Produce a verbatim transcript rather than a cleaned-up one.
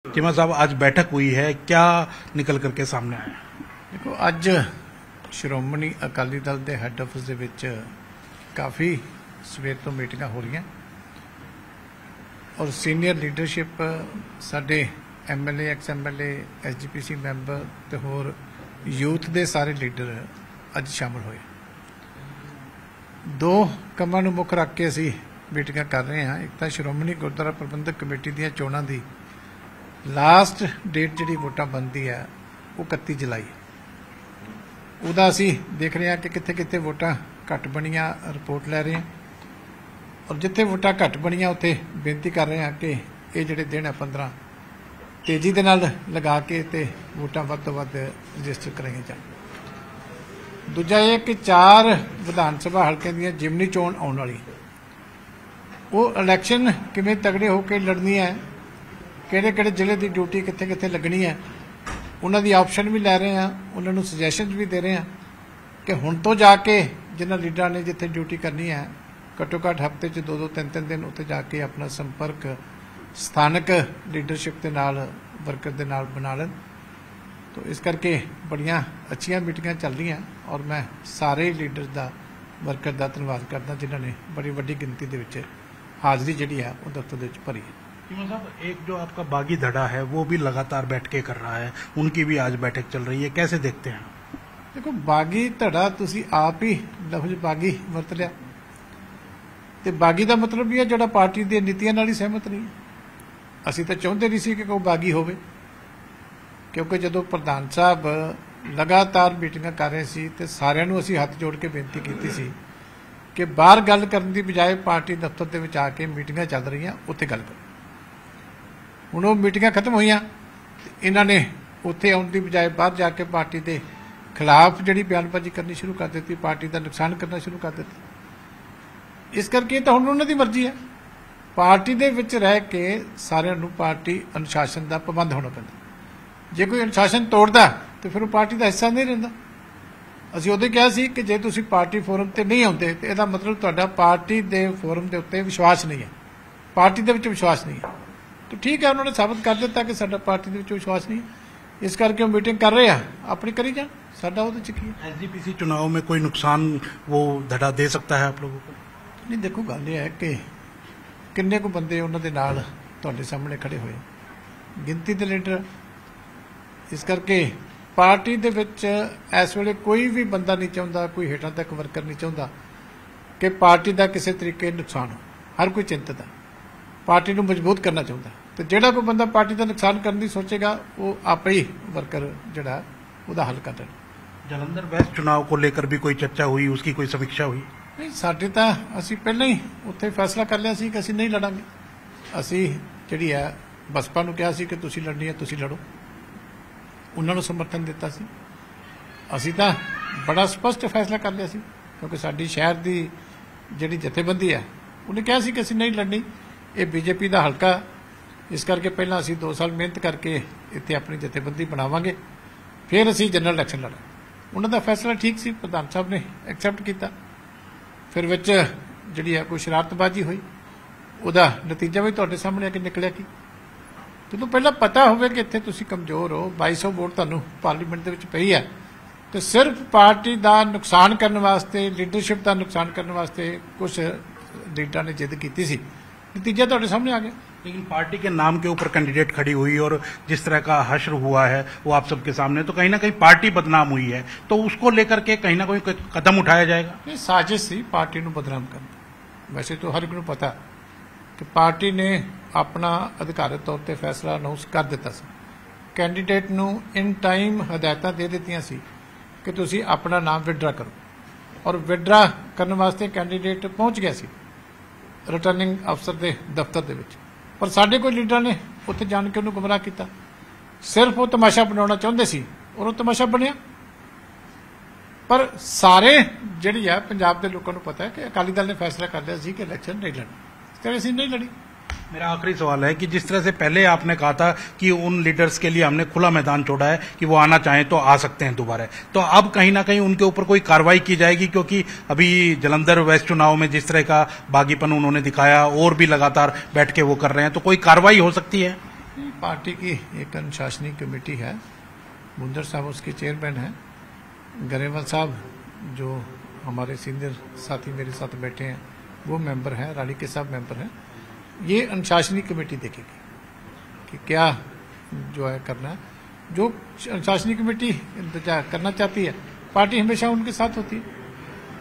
चीमा साहब, आज बैठक हुई है, क्या निकल करके सामने आया? देखो, अज श्रोमणी अकाली दल के हैड आफिस दे विच काफ़ी सवेर तो मीटिंगां हो रही और सीनियर लीडरशिप साडे M L A ex M L A S G P C member ते होर यूथ के सारे लीडर अज शामिल होए। दो कामां नूं मुख रख के असीं मीटिंगां कर रहे हैं। एक तो श्रोमणी गुरुद्वारा प्रबंधक कमेटी दीयां चोणां दी लास्ट डेट जिहड़ी वोटां बनदी है वो इकत्ती जुलाई। उहदा असीं देख रहे हैं कि कित्थे कित्थे वोटां घट बणियां, रिपोर्ट लै रहे हैं और जिथे वोटां घट बणियां उत्थे बेनती कर रहे हैं कि ये जिहड़े दिन है पंद्रह तेजी दे नाल लगा के ते वोटां वध तों वध रजिस्टर कराईआं जाण। दूजा ये कि चार विधान सभा हलके दीयां जिमनी चोण आउण वाली, वो इलैक्शन किवें तगड़े होकर लड़नी है, किहड़े किहड़े जिले की ड्यूटी कित्थे कित्थे लगनी है, उन्हां दी ऑप्शन भी लै रहे हैं, उन्हां नूं सुजैशन भी दे रहे हैं कि हुण तो जाके जिन्हां लीडरां ने जिथे ड्यूटी करनी है घट्टो घट्ट हफ्ते च दो दो तीन तीन दिन उत्थे जाके अपना संपर्क स्थानक लीडरशिप के नाल वर्कर दे नाल बना लें। तो इस करके बड़ियां अच्छियां मीटिंगां चल रही हैं और मैं सारे लीडर का वर्कर का धन्यवाद करदा जिन्होंने ने बड़ी वड्डी गिनती दे विच हाज़री जिहड़ी है वो दफ्तर दे विच भरी है। चीमा साहब, एक जो आपका बागी धड़ा है वो भी लगातार बैठकें कर रहा है, उनकी भी आज बैठक चल रही है, कैसे देखते हैं? देखो, बागी धड़ा तुसी आप ही लफ्ज बागी वरत लिया ते बागी का मतलब भी है जिहड़ा पार्टी दी नीतियां नाल ही सहमत नहीं है। असीं तां चाहुंदे नहीं सी कि कोई बागी होवे, क्योंकि जदों प्रधान साहब लगातार मीटिंगां कर रहे सी ते सारिआं नूं असीं हत्थ जोड़ के बेनती कीती सी कि बाहर गल करन दी बजाय पार्टी दफ्तर दे विच आके मीटिंगां चल रहीआं उत्थे गल करो। हुण वो मीटिंगां खत्म होईआं, इन्हां ने उत्थे आउण दी बजाय बाहर जाके पार्टी दे खिलाफ जिहड़ी बयानबाजी करनी शुरू कर दी, पार्टी का नुकसान करना शुरू कर दिता। इस करके तो हुण उन्हां दी मर्जी है, पार्टी दे विच रह के सारिआं नूं पार्टी अनुशासन का पाबंद होना पैंदा। जे कोई अनुशासन तोड़दा तो फिर वो पार्टी का हिस्सा नहीं रहिंदा। असीं उदों कहा सी कि जे तुसीं पार्टी फोरम ते नहीं आउंदे तो इहदा मतलब तुहाडा पार्टी दे फोरम दे उत्ते विश्वास नहीं है, पार्टी दे विच विश्वास नहीं है। तो ठीक है, उन्होंने साबित कर दिता कि साडा पार्टी दे विच विश्वास नहीं है। इस करके मीटिंग कर रहे हैं, अपनी करी जान, साडा उहदे च की है। एस जी पी सी चुनाव में कोई नुकसान वो धड़ा दे सकता है आप लोगों को? नहीं, देखो गल यह है कि किन्ने को बंदे उन्हां दे नाल तुहाडे सामने खड़े होए, गिनती दे लीडर। इस करके पार्टी दे विच इस वेले कोई भी बंदा नहीं चाहुंदा, कोई हेठां तक वर्कर नहीं चाहुंदा कि पार्टी का किसी तरीके नुकसान हो। हर कोई चिंतित है, पार्टी को मजबूत करना चाहता। तो जिहड़ा कोई बंदा पार्टी का नुकसान करने की सोचेगा वो आप ही वर्कर जिहड़ा उहदा हल कर देना। जलंधर वेस्ट चुनाव को लेकर भी कोई चर्चा हुई, उसकी कोई समीक्षा हुई? नहीं, साडे तां असीं पहले ही उत्थे फैसला कर लिया सी कि असीं नहीं लड़ांगे। असीं जिहड़ी है बसपा नूं कहा सी कि तुसीं लड़नी है तुसीं लड़ो, उन्हां नूं समर्थन दिता सी। असीं तां बड़ा स्पष्ट फैसला कर लिया सी, क्योंकि साडी शहर की जिहड़ी जथेबंदी है उन्हें कहा सी कि असीं नहीं लड़नी, ये बीजेपी का हलका। इस करके पहला असीं दो साल मेहनत करके इत्थे अपनी जथेबंदी बनावांगे, फिर असीं जनरल इलैक्शन लड़ांगे। उन्हां दा फैसला ठीक सी, प्रधान साहब ने एक्सैप्ट किया। फिर विच जिहड़ी है कोई शरारतबाजी हुई, उहदा नतीजा भी तुहाडे सामने आके निकलिया कि ਜਦੋਂ ਪਹਿਲਾਂ पता होवे कि इत्थे तुसीं कमजोर हो, बाई सौ वोट तुहानूं पार्लीमेंट दे विच पई है, तो सिर्फ पार्टी का नुकसान करने वास्ते, लीडरशिप का नुकसान करने वास्ते कुछ लीडरां ने जिद की सी, नतीजा तुहाडे सामने आ गया। लेकिन पार्टी के नाम के ऊपर कैंडिडेट खड़ी हुई और जिस तरह का हश्र हुआ है वो आप सबके सामने, तो कहीं ना कहीं पार्टी बदनाम हुई है, तो उसको लेकर के कहीं ना कहीं कदम उठाया जाएगा? ये साजिश सी पार्टी को बदनाम करना। वैसे तो हर एक को पता कि पार्टी ने अपना अधिकारित तौर पर फैसला अनाउंस कर दिता सी, कैंडीडेट नूं इन टाइम हदायतां दे दित्तियां सी कि तुसीं अपना नाम विड्रा करो, और विड्रा करने वास्ते कैंडीडेट पहुंच गया सी रिटर्निंग अफसर के दफ्तर दे विच। पर साडे कोई लीडर ने उत्थे जाण के उन्हें गुमराह किया, सिर्फ वो तमाशा बनाना चाहते सी और वो तमाशा बनया। पर सारे जिहड़ी है पंजाब के लोगों को पता है कि अकाली दल ने फैसला कर लिया सी कि इलैक्शन नहीं लड़नी, इस तरह असीं नहीं लड़ी। मेरा आखिरी सवाल है कि जिस तरह से पहले आपने कहा था कि उन लीडर्स के लिए हमने खुला मैदान छोड़ा है कि वो आना चाहें तो आ सकते हैं दोबारा, तो अब कहीं ना कहीं उनके ऊपर कोई कार्रवाई की जाएगी? क्योंकि अभी जलंधर वेस्ट चुनाव में जिस तरह का बागीपन उन्होंने दिखाया और भी लगातार बैठ के वो कर रहे हैं, तो कोई कार्रवाई हो सकती है? पार्टी की एक अनुशासनिक कमेटी है, बुंदर साहब उसके चेयरमैन हैं, गरेवाल साहब जो हमारे सीनियर साथी मेरे साथ बैठे हैं वो मेंबर हैं, रानी के साहब मेंबर हैं। ये अनुशासनिक कमेटी देखेगी कि क्या जो है करना है। जो अनुशासनिक कमेटी करना चाहती है पार्टी हमेशा उनके साथ होती है।